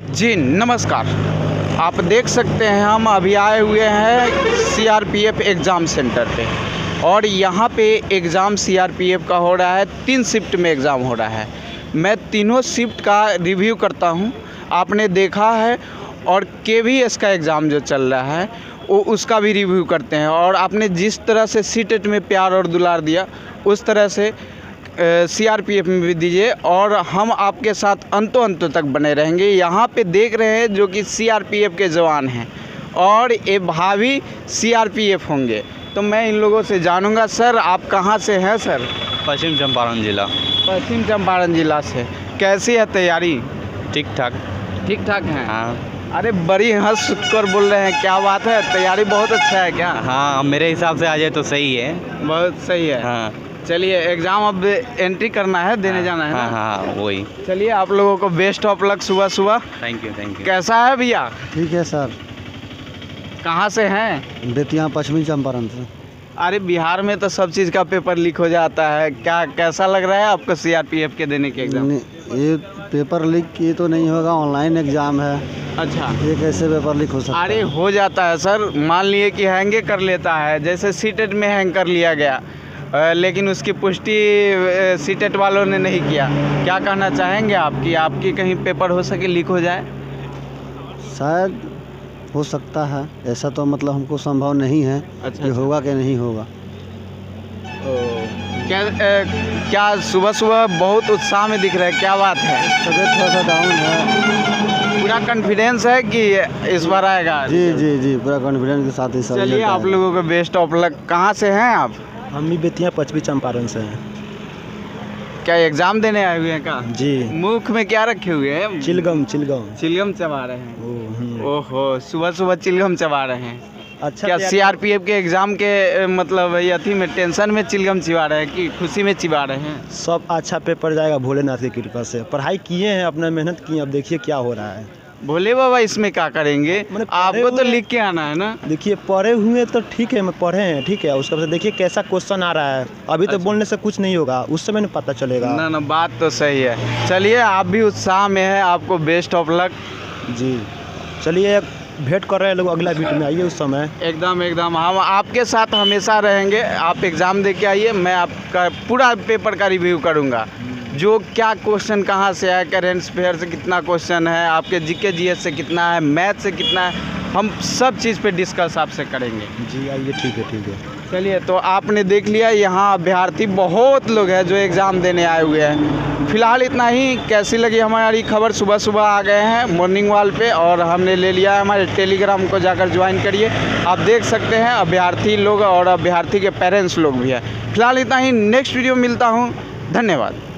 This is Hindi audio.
जी नमस्कार। आप देख सकते हैं हम अभी आए हुए हैं सीआरपीएफ एग्ज़ाम सेंटर पे और यहाँ पे एग्ज़ाम सीआरपीएफ का हो रहा है। 3 शिफ्ट में एग्ज़ाम हो रहा है। मैं तीनों शिफ्ट का रिव्यू करता हूँ। आपने देखा है और केवीएस का एग्ज़ाम जो चल रहा है वो उसका भी रिव्यू करते हैं। और आपने जिस तरह से सीटेट में प्यार और दुलार दिया उस तरह से सीआरपीएफ में भी दीजिए और हम आपके साथ अंतों तक बने रहेंगे। यहाँ पे देख रहे हैं जो कि सीआरपीएफ के जवान हैं और ये भावी सीआरपीएफ होंगे। तो मैं इन लोगों से जानूंगा। सर आप कहाँ से हैं सर? पश्चिम चंपारण जिला। पश्चिम चंपारण जिला से। कैसी है तैयारी? ठीक ठाक। ठीक ठाक है। हाँ अरे बड़ी हंस कर बोल रहे हैं, क्या बात है? तैयारी बहुत अच्छा है क्या? हाँ, मेरे हिसाब से आ जाए तो सही है। बहुत सही है। हाँ चलिए एग्ज़ाम अब एंट्री करना है, देने जाना है ना? हाँ वही। चलिए आप लोगों को बेस्ट ऑफ लक सुबह सुबह। Thank you. कैसा है भैया? ठीक है सर। कहाँ से हैं? बेतिया पश्चिमी चंपारण से। अरे बिहार में तो सब चीज़ का पेपर लीक हो जाता है। क्या कैसा लग रहा है आपको सीआरपीएफ के देने के एग्ज़ाम? ये पेपर लीक ये तो नहीं होगा, ऑनलाइन एग्ज़ाम है। अच्छा, ये कैसे पेपर लीक हो सकता है? अरे हो जाता है सर। मान लिए कि हैंगे कर लेता है, जैसे सीटेट में हैंग कर लिया गया लेकिन उसकी पुष्टि सीटेट वालों ने नहीं किया। क्या कहना चाहेंगे आप कि आपकी कहीं पेपर हो सके लीक हो जाए? शायद हो सकता है, ऐसा तो मतलब हमको संभव नहीं है कि होगा कि नहीं होगा। क्या सुबह सुबह बहुत उत्साह में दिख रहा है, क्या बात है? तबीयत थोड़ा सा डाउन है। पूरा कॉन्फिडेंस है कि इस बार आएगा? जी पूरा कॉन्फिडेंस के साथ ही सब। चलिए आप लोगों को बेस्ट ऑफ लक। कहाँ से हैं आप? हम भी बेतिया पश्चिमी चंपारण से हैं। क्या एग्जाम देने आए हुए हैं? का जी। मुख में क्या रखे हुए हैं? चिलगम। चिलगम चबा रहे हैं। ओहो, सुबह सुबह चिलगम चबा रहे हैं। अच्छा, क्या सीआरपीएफ के एग्जाम के मतलब अथी में टेंशन में चिलगम चिबा रहे हैं कि खुशी में चिबा रहे हैं? सब अच्छा पेपर जाएगा भोलेनाथ की कृपा से। पढ़ाई किए हैं, अपना मेहनत किए, अब देखिए क्या हो रहा है। भोले बाबा इसमें क्या करेंगे? आपको तो लिख के आना है ना? देखिए पढ़े हुए तो ठीक है, मैं पढ़े हैं ठीक है, उसके बाद देखिए कैसा क्वेश्चन आ रहा है। अभी तो बोलने से कुछ नहीं होगा, उस समय नहीं पता चलेगा। ना बात तो सही है। चलिए आप भी उत्साह में है, आपको बेस्ट ऑफ लक। जी चलिए भेंट कर रहे हैं लोग, अगला वीक में आइए उस समय। एकदम हम आपके साथ हमेशा रहेंगे। आप एग्ज़ाम दे के आइए, मैं आपका पूरा पेपर का रिव्यू करूँगा। जो क्या क्वेश्चन कहाँ से है, करेंट अफेयर से कितना क्वेश्चन है, आपके जीके जीएस से कितना है, मैथ से कितना है, हम सब चीज़ पे डिस्कस आपसे करेंगे। जी आइए, ठीक है। चलिए तो आपने देख लिया, यहाँ अभ्यर्थी बहुत लोग हैं जो एग्ज़ाम देने आए हुए हैं। फ़िलहाल इतना ही। कैसी लगी हमारी खबर? सुबह सुबह आ गए हैं मॉर्निंग वॉल पे और हमने ले लिया है। हमारे टेलीग्राम को जाकर ज्वाइन करिए। आप देख सकते हैं अभ्यर्थी लोग और अभ्यर्थी के पेरेंट्स लोग भी हैं। फ़िलहाल इतना ही। नेक्स्ट वीडियो मिलता हूँ। धन्यवाद।